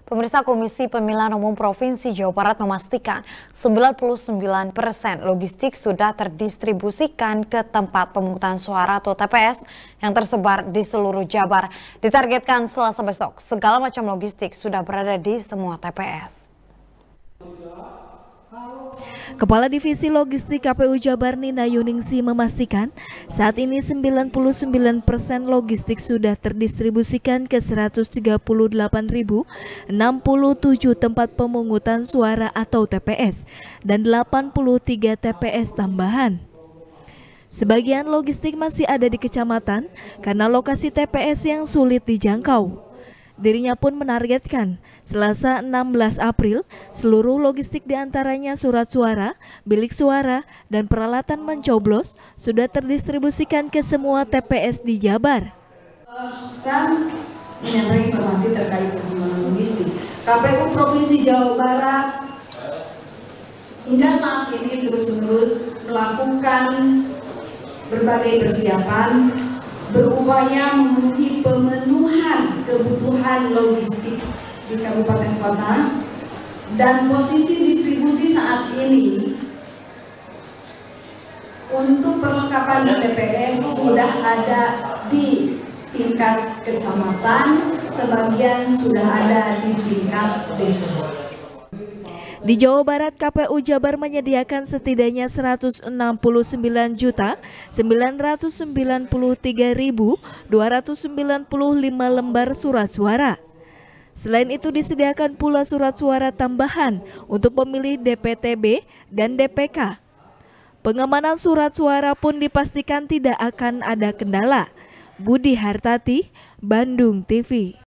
Pemirsa, Komisi Pemilihan Umum Provinsi Jawa Barat memastikan 99% logistik sudah terdistribusikan ke tempat pemungutan suara atau TPS yang tersebar di seluruh Jabar. Ditargetkan Selasa besok, segala macam logistik sudah berada di semua TPS. Kepala Divisi Logistik KPU Jabar Nina Yuningsi memastikan saat ini 99% logistik sudah terdistribusikan ke 138.067 tempat pemungutan suara atau TPS dan 83 TPS tambahan. Sebagian logistik masih ada di kecamatan karena lokasi TPS yang sulit dijangkau. Dirinya pun menargetkan Selasa 16 April seluruh logistik diantaranya surat suara, bilik suara, dan peralatan mencoblos sudah terdistribusikan ke semua TPS di Jabar. Saya menyampaikan informasi terkait perkembangan logistik. KPU Provinsi Jawa Barat hingga saat ini terus-menerus melakukan berbagai persiapan, berupaya memenuhi pemenuhan kebutuhan logistik di kabupaten kota, dan posisi distribusi saat ini untuk perlengkapan TPS sudah ada di tingkat kecamatan, sebagian sudah ada di tingkat desa. Di Jawa Barat, KPU Jabar menyediakan setidaknya 169.993.295 lembar surat suara. Selain itu disediakan pula surat suara tambahan untuk pemilih DPTB dan DPK. Pengamanan surat suara pun dipastikan tidak akan ada kendala. Budi Hartati, Bandung TV.